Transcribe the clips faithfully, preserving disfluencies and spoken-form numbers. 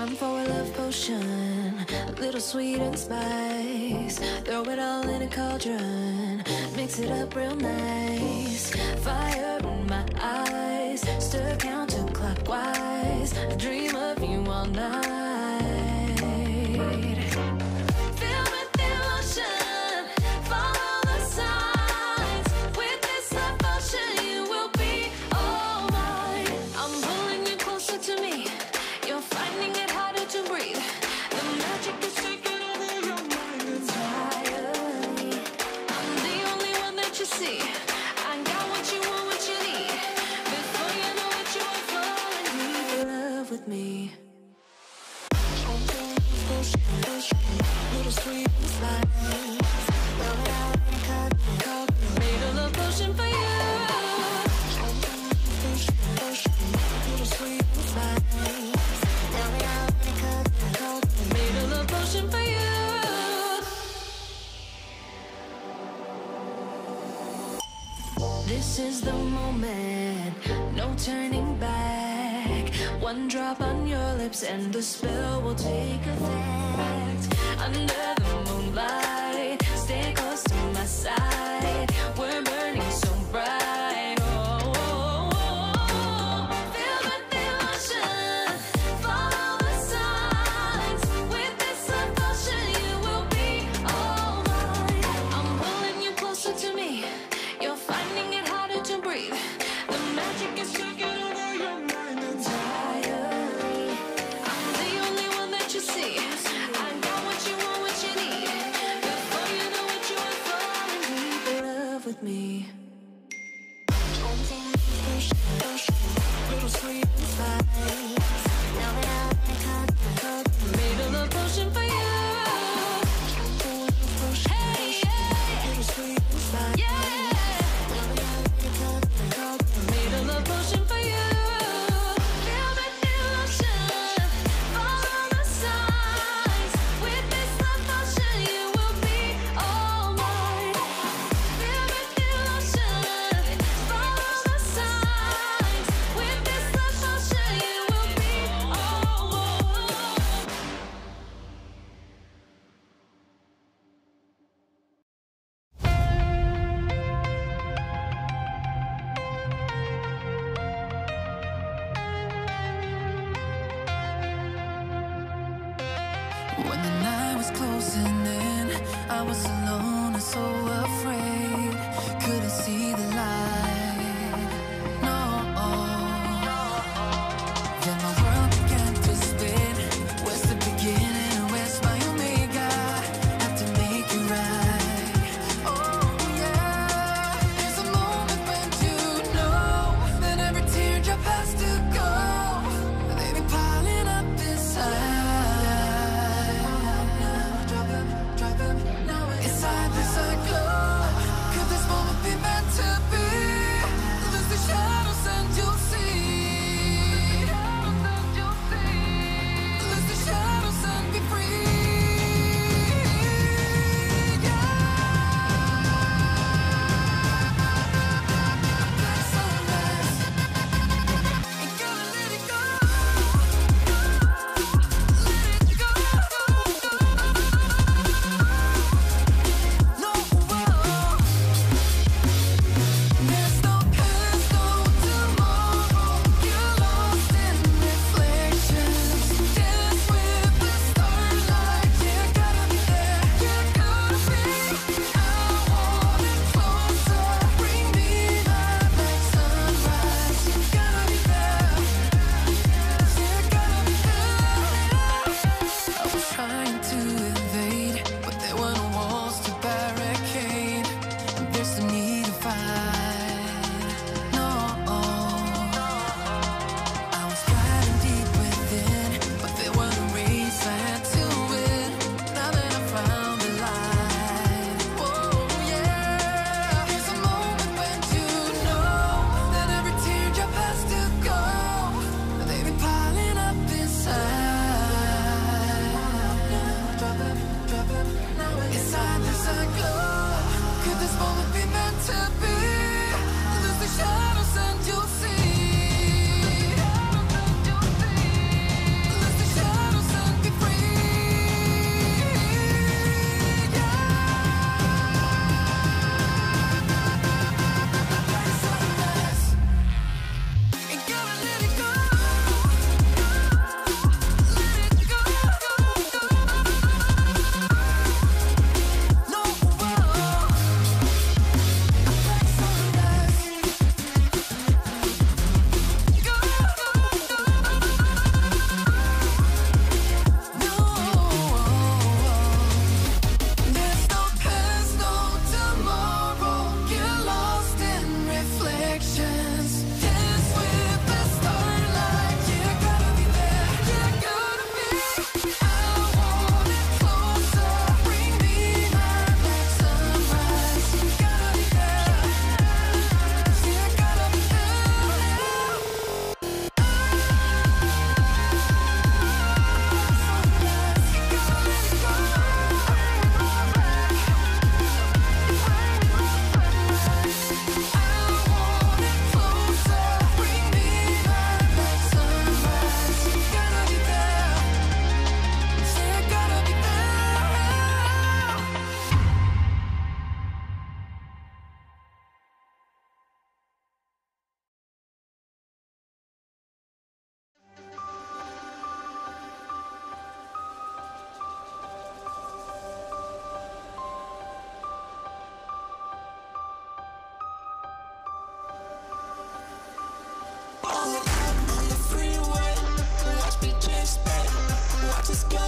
Time for a love potion, a little sweet and spice. Throw it all in a cauldron, mix it up real nice. Fire in my eyes, stir counterclockwise. I dream of you all night. Fill with devotion, follow the signs. With this devotion, you will be all mine. I'm pulling you closer to me. You're finding it harder to breathe. The magic is taking over your mind entirely. I'm the only one that you see. I got what you want, what you need. Before you know it, you are falling deep in love with me. Little sweet and spice. Made a love potion for you. Little sweet and spice. Made a love potion for you. This is the moment, no turning back. One drop on your lips and the spell will take effect. Under the moonlight, stay close to my side. We're burning so bright. Oh, oh, oh. Feel the devotion, follow the signs. With this devotion, you will be all mine. I'm pulling you closer to me. You're finding it harder to breathe. The magic is taking over your mind entirely. I'm the only one that you see. I got what you want, what you need. Before you know it, you are falling deep in love with me. Little sweet and spice. Made a love potion for you. Hey, yeah. Little sweet and spice. Yeah. Made a love potion for you. Feel the devotion, follow the signs. With this love potion, you will be all mine. Feel the devotion, follow the signs. With this love potion, you will be all mine. When the night was closing in, I was alone and so afraid. Couldn't see the light, no. Then my world began to spin. Where's the beginning and where's my omega? Have to make it right. Oh yeah. There's a moment when you know that every teardrop has to go. They be piling up inside. It's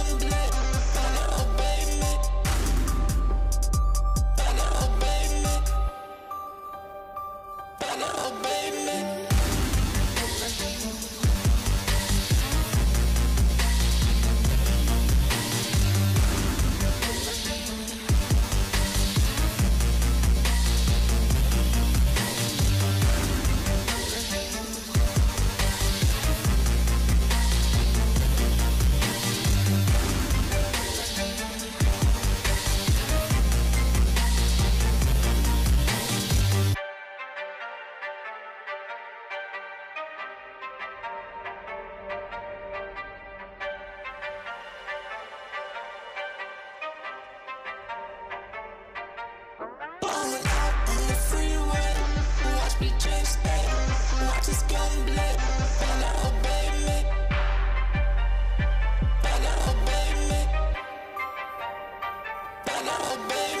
gun black. Better obey me. Better obey me. Better obey me. Blowing out on the freeway. Watch me chase that. Watch us gun black. Better obey me. Better obey me. Better obey me.